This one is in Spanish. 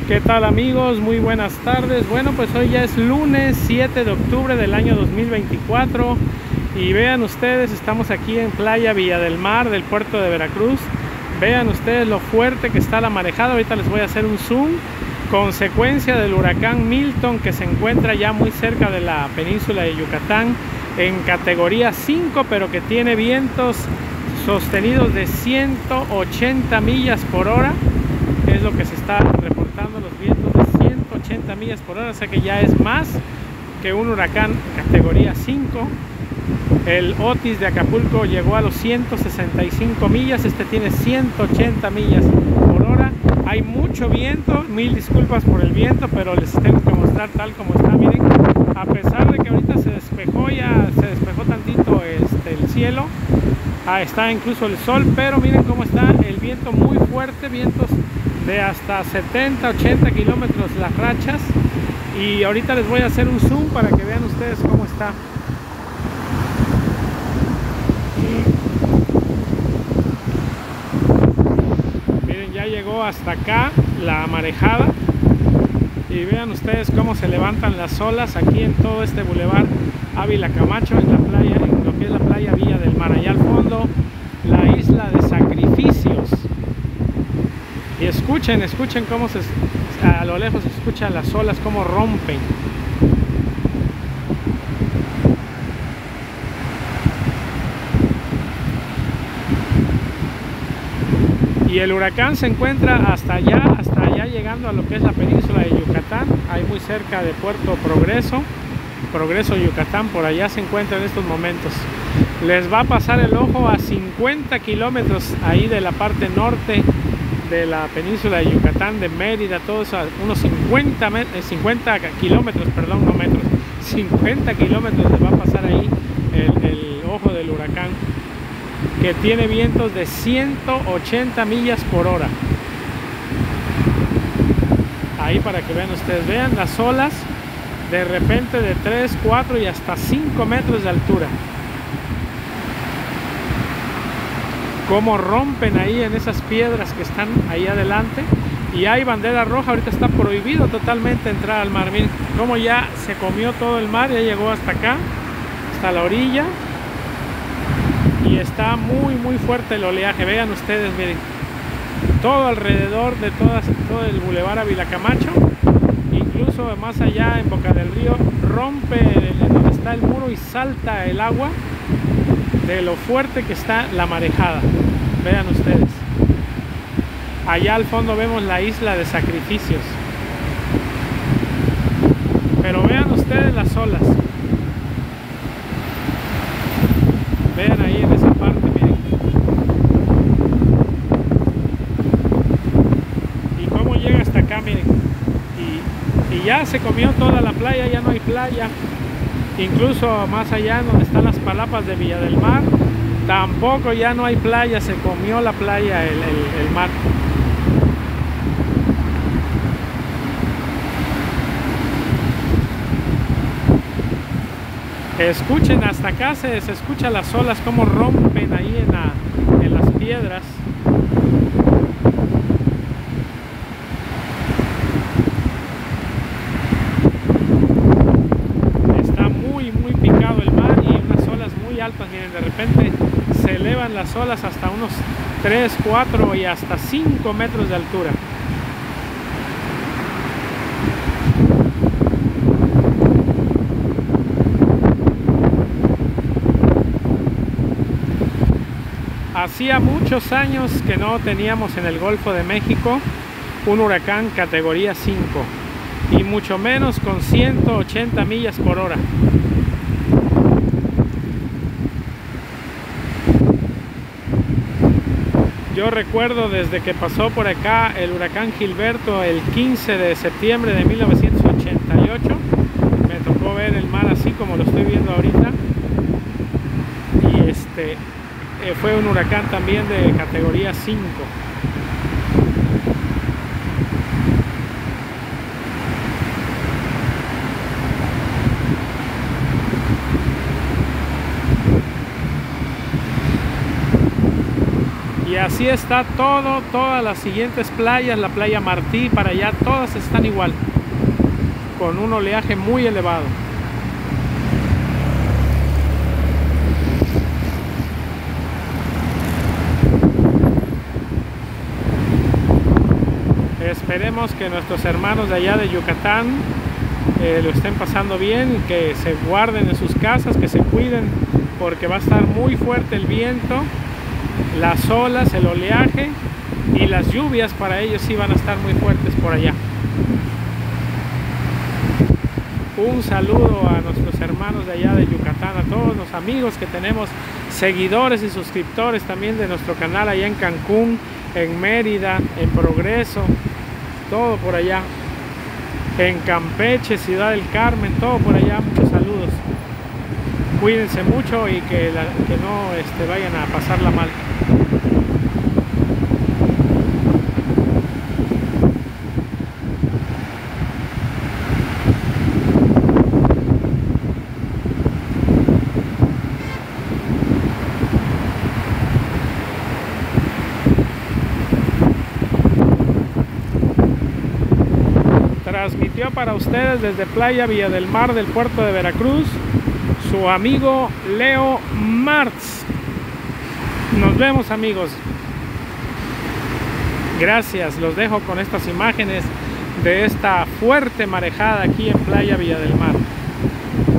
¿Qué tal amigos? Muy buenas tardes. Bueno, pues hoy ya es lunes 7 de octubre del año 2024 y vean ustedes, estamos aquí en Playa Villa del Mar del puerto de Veracruz. Vean ustedes lo fuerte que está la marejada. Ahorita les voy a hacer un zoom. Consecuencia del huracán Milton, que se encuentra ya muy cerca de la península de Yucatán en categoría 5, pero que tiene vientos sostenidos de 180 millas por hora. Es lo que se está reportando, los vientos de 180 millas por hora, o sea que ya es más que un huracán categoría 5. El Otis de Acapulco llegó a los 165 millas, este tiene 180 millas por hora. Hay mucho viento, mil disculpas por el viento, pero les tengo que mostrar tal como está. Miren, a pesar de que ahorita se despejó, ya se despejó tantito el cielo, está incluso el sol, pero miren cómo está el viento, muy fuerte, vientos de hasta 70-80 kilómetros las rachas. Y ahorita les voy a hacer un zoom para que vean ustedes cómo está. Miren, ya llegó hasta acá la marejada y vean ustedes cómo se levantan las olas aquí en todo este bulevar Ávila Camacho, en la playa, en lo que es la playa Villa del Mar. Allá al fondo la isla de Sacrificios. Y escuchen cómo a lo lejos se escuchan las olas, cómo rompen. Y el huracán se encuentra hasta allá llegando a lo que es la península de Yucatán, ahí muy cerca de Puerto Progreso, Yucatán. Por allá se encuentra en estos momentos. Les va a pasar el ojo a 50 kilómetros ahí de la parte norte de la península de Yucatán, de Mérida, todo eso, unos 50 kilómetros, perdón, no metros, 50 kilómetros les va a pasar ahí el ojo del huracán, que tiene vientos de 180 millas por hora. Ahí para que vean ustedes, vean las olas de repente de 3, 4 y hasta 5 metros de altura. Cómo rompen ahí en esas piedras que están ahí adelante. Y hay bandera roja, ahorita está prohibido totalmente entrar al mar. Miren cómo ya se comió todo el mar, ya llegó hasta acá, hasta la orilla. Y está muy fuerte el oleaje. Vean ustedes, miren, todo alrededor de todo el bulevar Ávila Camacho, incluso más allá en Boca del Río, rompe donde está el muro y salta el agua de lo fuerte que está la marejada. Vean ustedes, allá al fondo vemos la isla de Sacrificios, pero vean ustedes las olas. Vean ahí en esa parte, miren. Y cómo llega hasta acá, miren. Y ya se comió toda la playa, ya no hay playa. Incluso más allá donde están las palapas de Villa del Mar, tampoco ya no hay playa, se comió la playa el mar. Escuchen, hasta acá se escuchan las olas como rompen ahí en las piedras. Está muy picado el mar y unas olas muy altas. Miren, de repente se elevan las olas hasta unos 3, 4 y hasta 5 metros de altura. Hacía muchos años que no teníamos en el Golfo de México un huracán categoría 5 y mucho menos con 180 millas por hora. Yo recuerdo desde que pasó por acá el huracán Gilberto el 15 de septiembre de 1988, me tocó ver el mar así como lo estoy viendo ahorita. Y fue un huracán también de categoría 5. así está todo, todas las siguientes playas, la playa Martí para allá, todas están igual, con un oleaje muy elevado. Esperemos que nuestros hermanos de allá de Yucatán lo estén pasando bien y que se guarden en sus casas, que se cuiden, porque va a estar muy fuerte el viento, las olas, el oleaje y las lluvias para ellos sí van a estar muy fuertes por allá. Un saludo a nuestros hermanos de allá de Yucatán, a todos los amigos que tenemos, seguidores y suscriptores también de nuestro canal allá en Cancún, en Mérida, en Progreso, todo por allá, en Campeche, Ciudad del Carmen, todo por allá. Muchos saludos. Cuídense mucho y que no vayan a pasarla mal. Transmitió para ustedes desde Playa Villa del Mar del puerto de Veracruz su amigo Leo Martz. Nos vemos, amigos. Gracias, los dejo con estas imágenes de esta fuerte marejada aquí en Playa Villa del Mar.